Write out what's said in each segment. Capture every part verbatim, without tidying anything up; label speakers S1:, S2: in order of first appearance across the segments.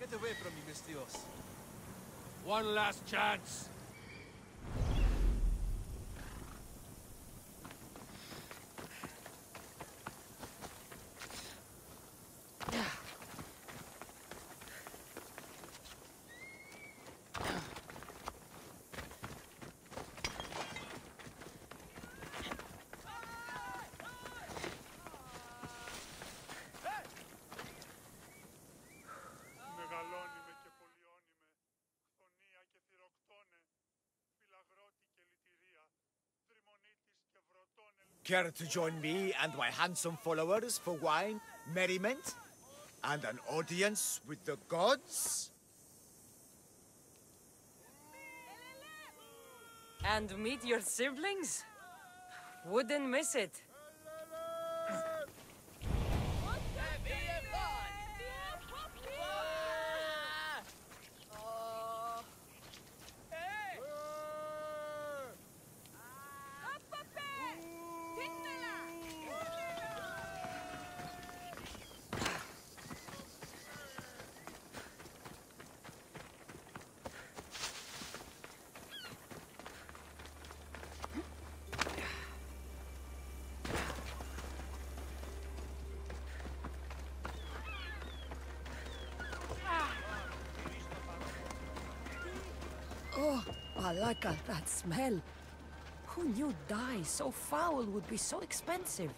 S1: Get away from me, Mistios.
S2: One last chance.
S3: Care to join me and my handsome followers for wine, merriment, and an audience with the gods?
S4: And meet your siblings? Wouldn't miss it. Oh, Balaka, that smell. Who knew dye so foul would be so expensive?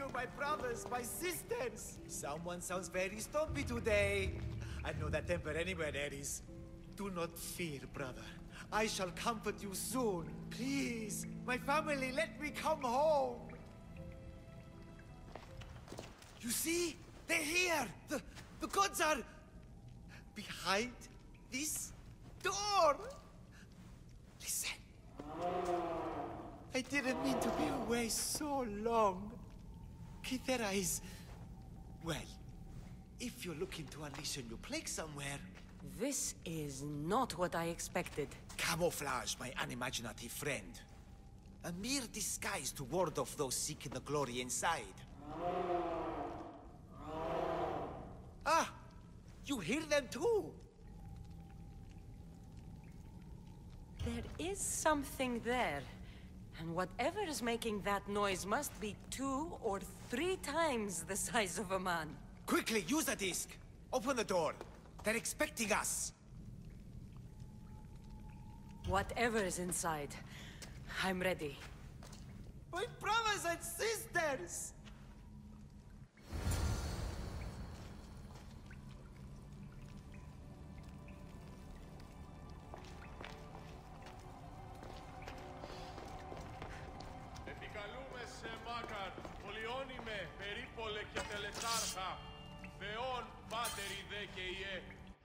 S3: you, my brothers, my sisters. Someone sounds very stumpy today. I know that temper anywhere, Ares. Do not fear, brother. I shall comfort you soon. Please, my family, let me come home. You see? They're here! The, the gods are... behind this door! Listen. I didn't mean to be away so long. Kythera is... well, if you're looking to unleash a new plague somewhere...
S4: This is not what I expected.
S3: Camouflage, my unimaginative friend. A mere disguise to ward off those seeking the glory inside. Ah! You hear them too!
S4: There is something there. And whatever is making that noise must be two or three times the size of a man.
S3: Quickly, use the disc! Open the door! They're expecting us!
S4: Whatever is inside, I'm ready.
S3: My brothers and sisters!
S2: Επικαλούμε σε Μάκαρ, πολιώνυμε, περίπολε και τελετάρχα, Θεόν πάτεροι δε και ιέ.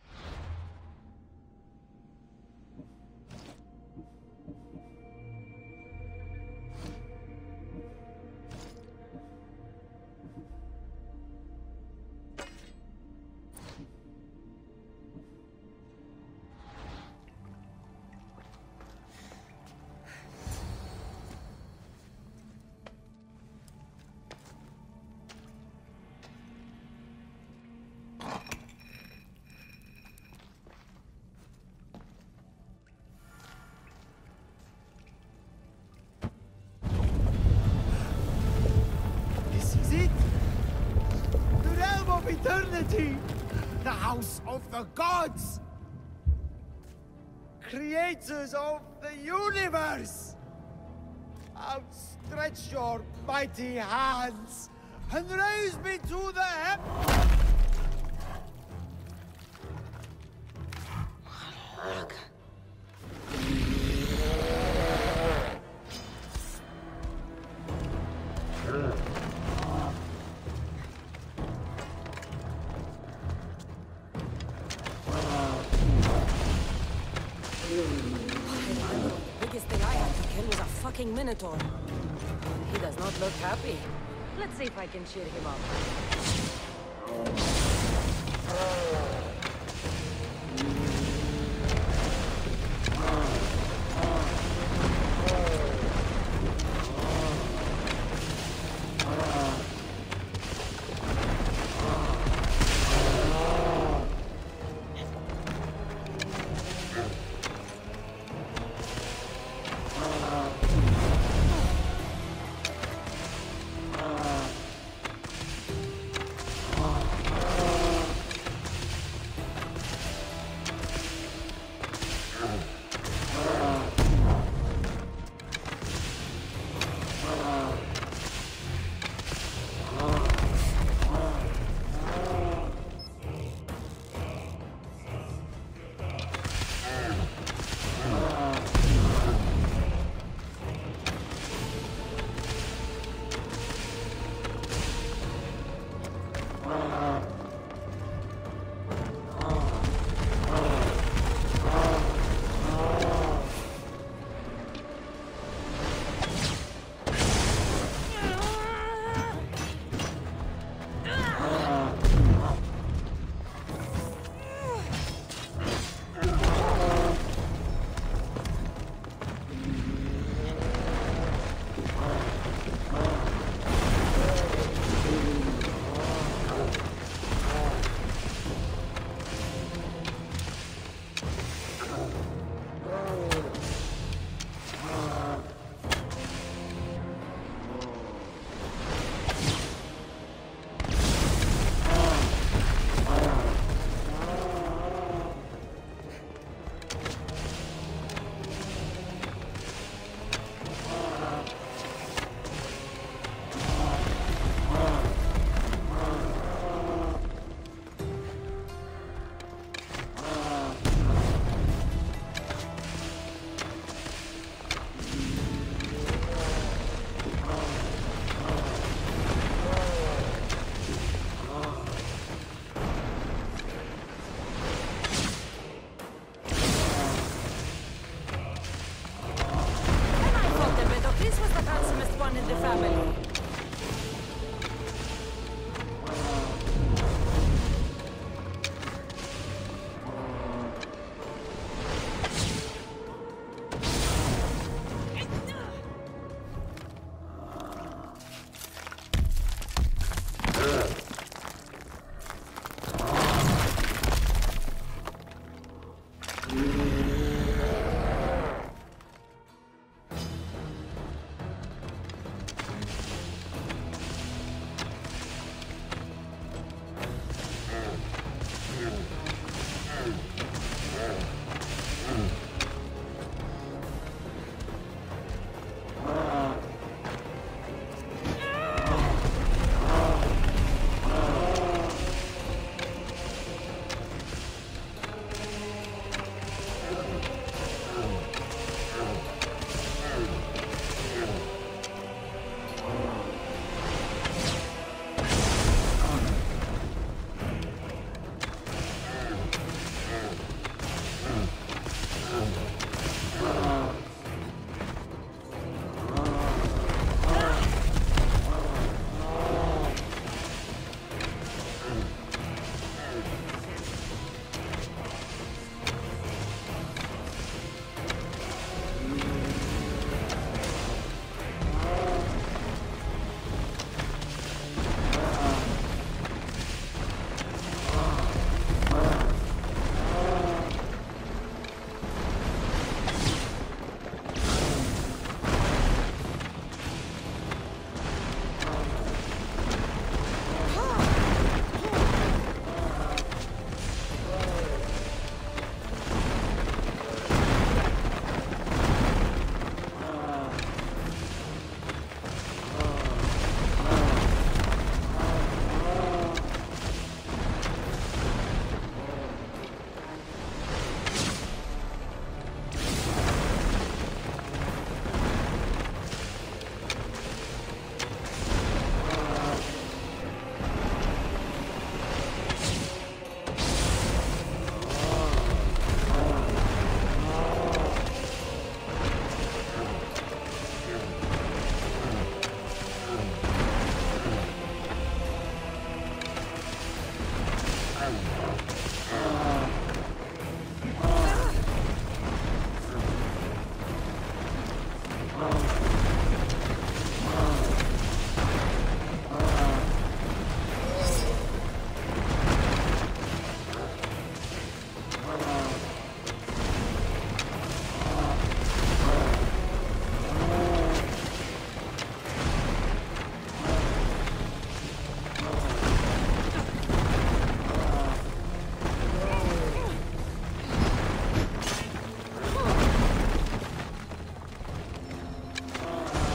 S3: Eternity! The house of the gods! Creators of the universe! Outstretch your mighty hands and raise me to the heavens!
S4: Minotaur. He does not look happy. Let's see if I can cheer him up. one in the family.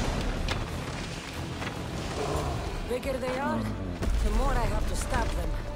S4: The bigger they are, the more I have to stop them.